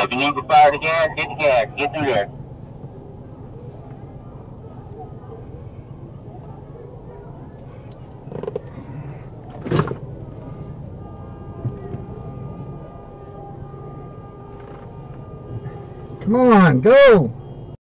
If you need to fire the gas, hit the gas. Get through there. Come on, go!